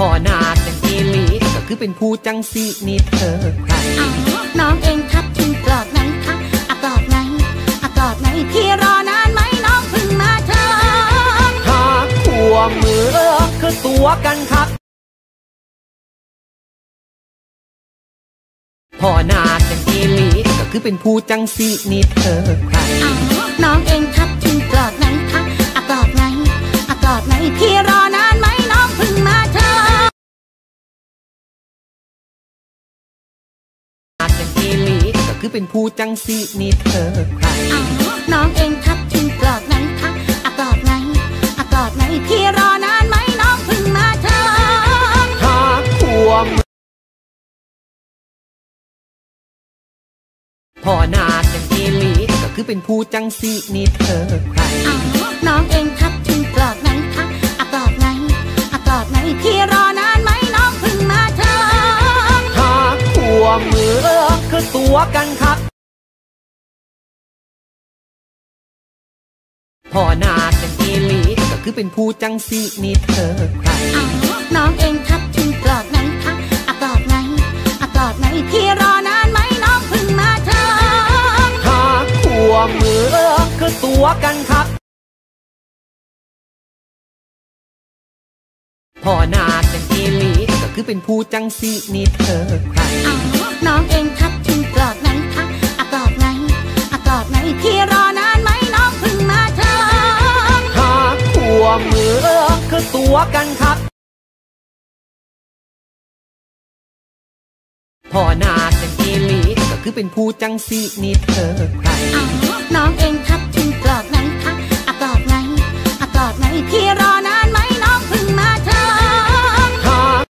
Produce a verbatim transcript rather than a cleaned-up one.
พ่อนาจังอีหลีก็คือเป็นผู้จังสีนี่เธอใครอ๋อน้องเองทับทิมกรอบไหนคะอะกรอบไหนอะกรอบไหนพี่รอนานไหมน้องเพิ่งมาเธอหากขัวมือคือตัวกันครับพ่อนาจังอีหลีก็คือเป็นผู้จังสีนี่เธอใครอ๋อน้องเองทับทิมกรอบไหนคะอะกรอบไหนอะกรอบไหนพี่รอนานไหมน้องเพิ่งมาเธอจังอีหลีก็คือเป็นผู้จังสีนี่เธอใครอ๋อน้องเองทับทิมกรอบไหนคะอะกรอบไหนอะกรอบไหนพี่รอนานไหมน้องเพิ่งมาเธอหากขัวพ่อนาจังอีหลีก็คือเป็นผู้จังสีนี่เธอใครอ๋อน้องเองทับทิมกรอบไหนคะอะกรอบไหนอะกรอบไหนพี่รอนานไหมน้องเพิ่งมาเธอหากขัวมือคือตัวกันครับพ่อนาจังอีหลีก็คือเป็นผู้จังสีนี่เธอใครอ๋อน้องเองทับทิมกรอบไหนคะอะกรอบไหนอะกรอบไหนพี่รอนานไหมน้องเพิ่งมาเธอหากขัวมือคือตัวกันครับพ่อนาจังอีหลีก็คือเป็นผู้จังสีนี่เธอใครอ๋อน้องเองทับทิมกรอบไหนคะอะกรอบไหนอะกรอบไหนพี่รอนานไหมน้องเพิ่งมาเธอหากขัวมือคือตัวกันครับพ่อนาจังอีหลีก็คือเป็นผู้จังสีนี่เธอใครอ๋อน้องเองทับทิมกรอบไหนคะอะกรอบไหนอะกรอบไหนพี่